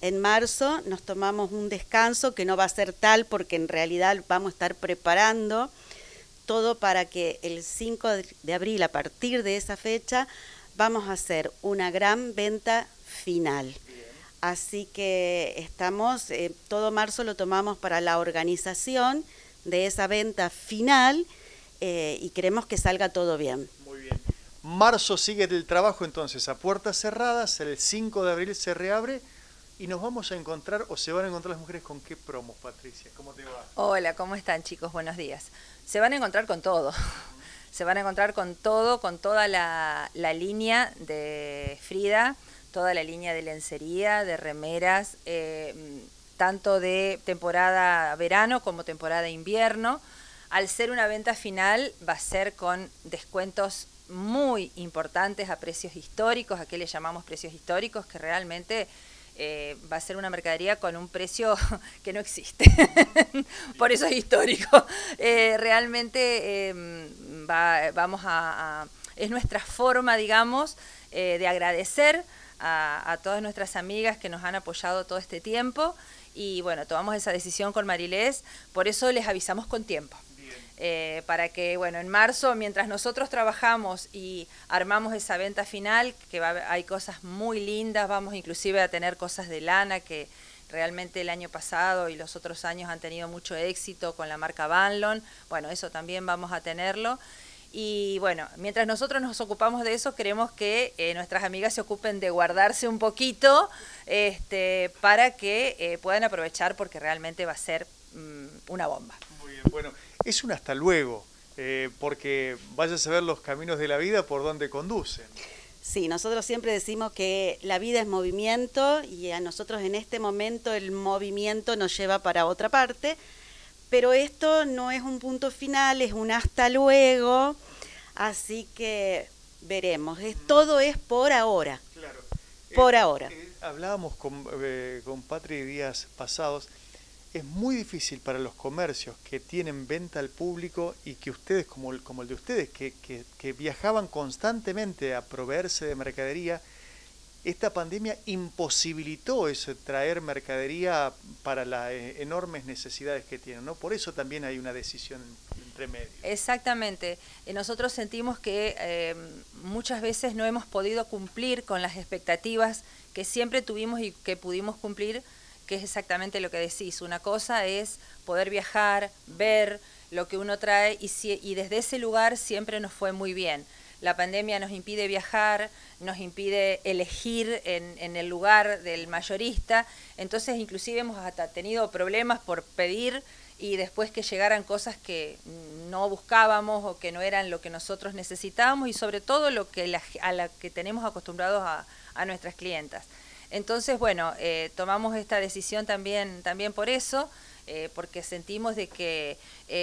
En marzo nos tomamos un descanso que no va a ser tal porque en realidad vamos a estar preparando todo para que el 5 de abril, a partir de esa fecha, vamos a hacer una gran venta final. Así que estamos, todo marzo lo tomamos para la organización de esa venta final y queremos que salga todo bien. Muy bien. Marzo sigue el trabajo entonces a puertas cerradas, el 5 de abril se reabre y nos vamos a encontrar, o se van a encontrar las mujeres con qué promos, Patricia. ¿Cómo te va? Hola, ¿cómo están, chicos? Buenos días. Se van a encontrar con todo. Se van a encontrar con todo, con toda la línea de Frida, toda la línea de lencería, de remeras, tanto de temporada verano como temporada invierno. Al ser una venta final, va a ser con descuentos muy importantes a precios históricos, a qué le llamamos precios históricos, que realmente va a ser una mercadería con un precio que no existe. Por eso es histórico. Realmente es nuestra forma, digamos, de agradecer a todas nuestras amigas que nos han apoyado todo este tiempo. Y bueno, tomamos esa decisión con Marilés, por eso les avisamos con tiempo. Para que, bueno, en marzo, mientras nosotros trabajamos y armamos esa venta final, que hay cosas muy lindas, vamos inclusive a tener cosas de lana que realmente el año pasado y los otros años han tenido mucho éxito con la marca Vanlon. Bueno, eso también vamos a tenerlo. Y bueno, mientras nosotros nos ocupamos de eso, queremos que nuestras amigas se ocupen de guardarse un poquito para que puedan aprovechar, porque realmente va a ser una bomba. Muy bien, bueno, es un hasta luego, porque vaya a saber los caminos de la vida por dónde conducen. Sí, nosotros siempre decimos que la vida es movimiento y a nosotros en este momento el movimiento nos lleva para otra parte, pero esto no es un punto final, es un hasta luego, así que veremos. Todo es por ahora. Claro. Por ahora. Hablábamos con Patri días pasados. Es muy difícil para los comercios que tienen venta al público y que ustedes, como el de ustedes, que viajaban constantemente a proveerse de mercadería, esta pandemia imposibilitó eso, traer mercadería para las enormes necesidades que tienen, ¿no? Por eso también hay una decisión entre medio. Exactamente. Nosotros sentimos que muchas veces no hemos podido cumplir con las expectativas que siempre tuvimos y que pudimos cumplir, que es exactamente lo que decís. Una cosa es poder viajar, ver lo que uno trae y desde ese lugar siempre nos fue muy bien. La pandemia nos impide viajar, nos impide elegir en el lugar del mayorista, entonces inclusive hemos hasta tenido problemas por pedir y después que llegaran cosas que no buscábamos o que no eran lo que nosotros necesitábamos y sobre todo lo que a la que tenemos acostumbrados a nuestras clientas. Entonces, bueno, tomamos esta decisión también por eso, porque sentimos de que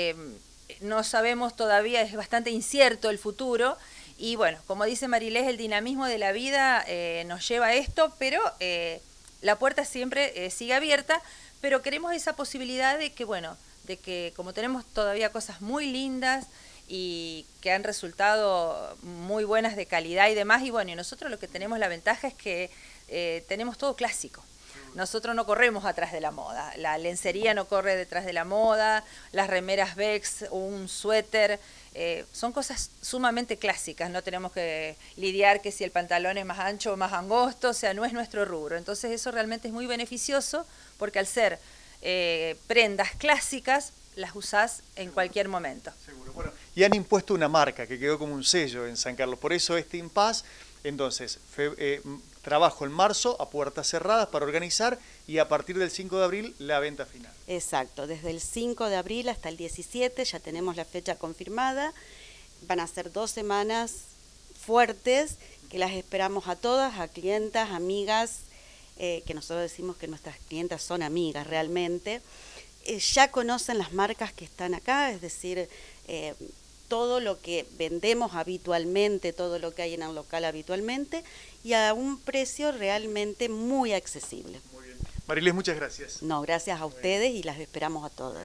no sabemos todavía, es bastante incierto el futuro, y bueno, como dice Marilés, el dinamismo de la vida nos lleva a esto, pero la puerta siempre sigue abierta, pero queremos esa posibilidad de que, bueno, de que como tenemos todavía cosas muy lindas y que han resultado muy buenas de calidad y demás, y bueno, y nosotros lo que tenemos la ventaja es que tenemos todo clásico. Nosotros no corremos atrás de la moda, la lencería no corre detrás de la moda, las remeras Bex, un suéter, son cosas sumamente clásicas, no tenemos que lidiar que si el pantalón es más ancho o más angosto, o sea, no es nuestro rubro. Entonces eso realmente es muy beneficioso porque al ser prendas clásicas, las usás en cualquier momento. Seguro. Bueno, y han impuesto una marca que quedó como un sello en San Carlos, por eso este impasse. Entonces, trabajo en marzo a puertas cerradas para organizar y a partir del 5 de abril la venta final. Exacto, desde el 5 de abril hasta el 17 ya tenemos la fecha confirmada. Van a ser 2 semanas fuertes que las esperamos a todas, a clientas, amigas, que nosotros decimos que nuestras clientas son amigas realmente. Ya conocen las marcas que están acá, es decir, todo lo que vendemos habitualmente, todo lo que hay en el local habitualmente y a un precio realmente muy accesible. Muy bien. Marilés, muchas gracias. No, gracias a ustedes y las esperamos a todas.